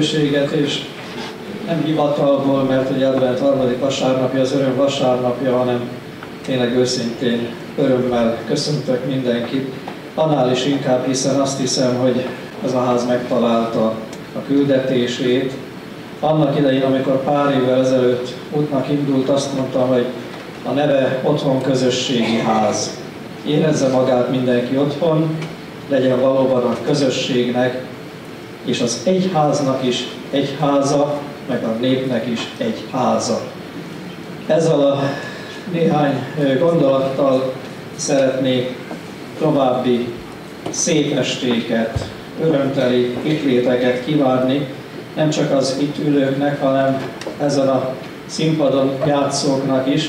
lehetőséget, és nem hivatalból, mert ugye advent harmadik vasárnapja az öröm vasárnapja, hanem tényleg őszintén örömmel köszöntök mindenkit. Annál is inkább, hiszen azt hiszem, hogy ez a ház megtalálta a küldetését. Annak idején, amikor pár évvel ezelőtt útnak indult, azt mondta, hogy a neve Otthon Közösségi Ház. Érezze magát mindenki otthon, legyen valóban a közösségnek, és az egyháznak is egy háza, meg a népnek is egy háza. Ezzel a néhány gondolattal szeretnék további szép estéket, örömteli hittléteket kívánni, nem csak az itt ülőknek, hanem ezen a színpadon játszóknak is.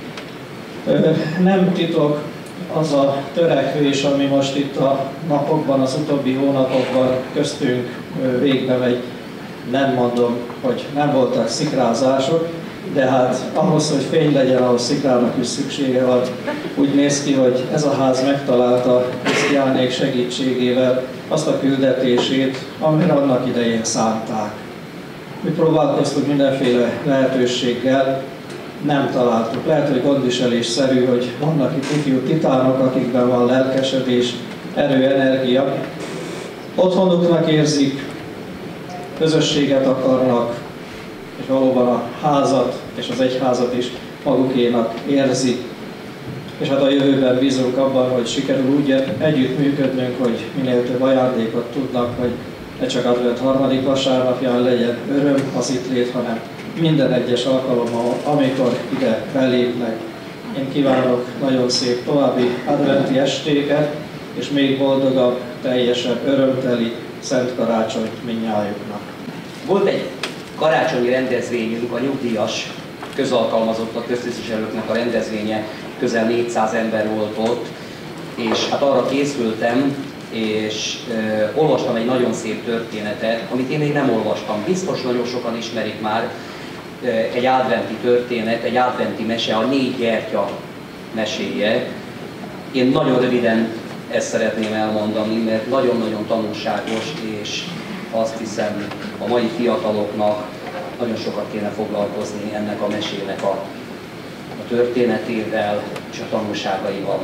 Nem titok az a törekvés, ami most itt a napokban, az utóbbi hónapokban köztünk végbe megy. Nem mondom, hogy nem voltak szikrázások, de hát ahhoz, hogy fény legyen, ahhoz szikrának is szüksége van. Úgy néz ki, hogy ez a ház megtalálta Krisztiánék segítségével azt a küldetését, amire annak idején szánták. Mi próbálkoztunk mindenféle lehetőséggel, nem találtuk. Lehet, hogy gondviselésszerű, hogy vannak itt ifjú titánok, akikben van lelkesedés, erő, energia. Otthonuknak érzik, közösséget akarnak, és valóban a házat és az egyházat is magukénak érzik. És hát a jövőben bízunk abban, hogy sikerül úgy együttműködnünk, hogy minél több ajándékot tudnak, hogy ne csak advent harmadik vasárnapján legyen öröm az itt lét, hanem minden egyes alkalommal, amikor ide belépnek. Én kívánok nagyon szép további adventi estéket, és még boldogabb, teljesebb, örömteli Szent Karácsonyt mindnyájuknak. Volt egy karácsonyi rendezvényünk, a nyugdíjas közalkalmazottak, köztisztviselőknek a rendezvénye, közel 400 ember volt ott, és hát arra készültem, és olvastam egy nagyon szép történetet, amit én még nem olvastam. Biztos nagyon sokan ismerik már, egy adventi történet, egy adventi mese, a 4 gyertya meséje. Én nagyon röviden ezt szeretném elmondani, mert nagyon-nagyon tanulságos, és azt hiszem a mai fiataloknak nagyon sokat kéne foglalkozni ennek a mesének a történetével és a tanulságaival.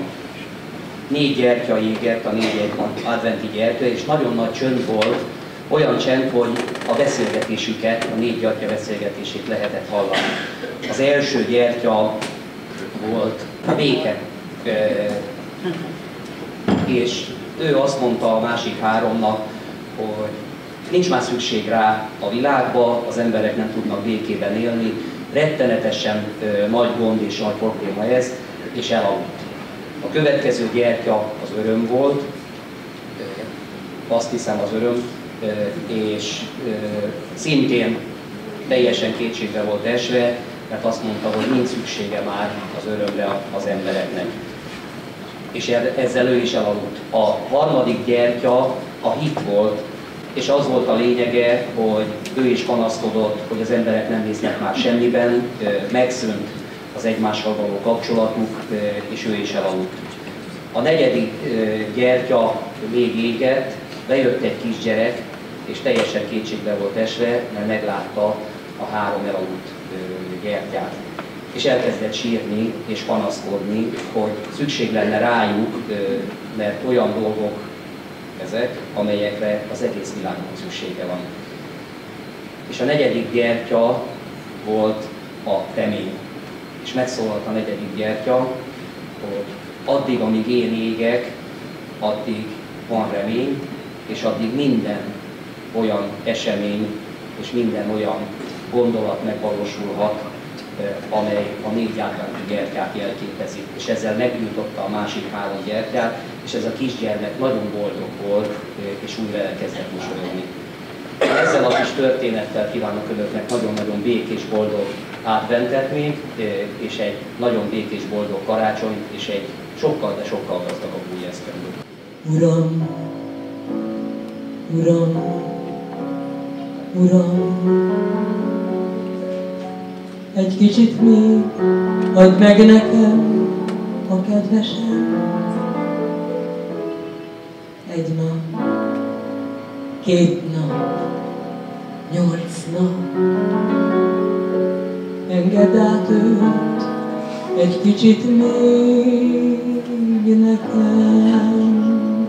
4 gyertya égett, a 4 adventi gyertya, és nagyon nagy csönd volt, olyan csend, hogy a beszélgetésüket, a 4 gyertya beszélgetését lehetett hallani. Az első gyertya volt a béke, és ő azt mondta a másik 3-nak, hogy nincs már szükség rá a világba, az emberek nem tudnak békében élni, rettenetesen nagy gond és nagy probléma ez, és elaludt. A következő gyertya az öröm volt, azt hiszem az öröm, és szintén teljesen kétségbe volt esve, mert azt mondta, hogy nincs szüksége már az örömre az embereknek. És ezzel ő is elaludt. A harmadik gyertya a hit volt, és az volt a lényege, hogy ő is panaszkodott, hogy az emberek nem hisznek már semmiben, megszűnt az egymással való kapcsolatuk, és ő is elaludt. A negyedik gyertya még égett, bejött egy kisgyerek, és teljesen kétségbe volt esve, mert meglátta a 3 elaludt gyertyát. És elkezdett sírni és panaszkodni, hogy szükség lenne rájuk, mert olyan dolgok ezek, amelyekre az egész világnak szüksége van. És a negyedik gyertya volt a remény. És megszólalt a negyedik gyertya, hogy addig, amíg én égek, addig van remény, és addig minden olyan esemény és minden olyan gondolat megvalósulhat, amely a 4 adventi gyertyát jelképezi. És ezzel meggyújtotta a másik 3 gyertyát, és ez a kisgyermek nagyon boldog volt, és újra elkezdett mosolyogni. Ezzel a kis történettel kívánok önöknek nagyon-nagyon békés, boldog adventet még, és egy nagyon békés, boldog karácsonyt, és egy sokkal, de sokkal gazdagabb új esztendőt. Uram, Uram, Uram, egy kicsit még add meg nekem a kedvesem. Egy nap, 2 nap, 8 nap. Engedd át őt egy kicsit még nekem.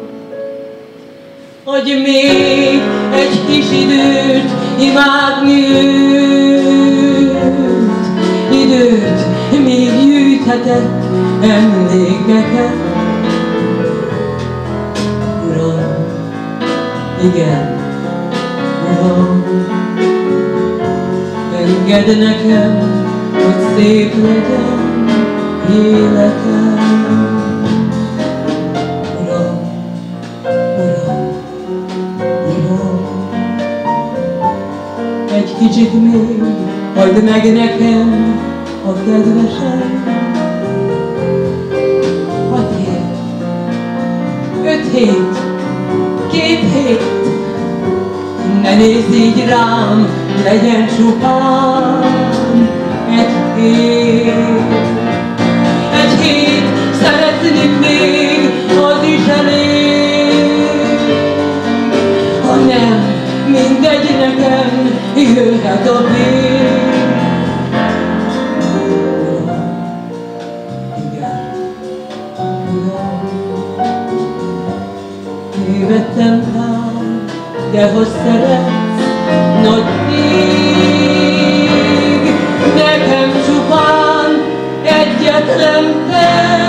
Adj még egy kis időt imádni őt, időt, még gyűjthetek emlékeket. Uram, igen, Uram, engedd nekem, hogy szép legyen életem. Uram, Uram, Uram, egy kicsit még hagyd meg nekem a kedvesem. 6 hét, 5 hét, 2 hét, ne nézz így rám, legyen csupán egy hét. Egy hét, szeretnék még, az is elég. Ha nem, mindegy nekem, jöhet a vég. Igen, Uram, tévedtem rám, de ha szeretsz, nagy ég, nekem csupán egyetlen te.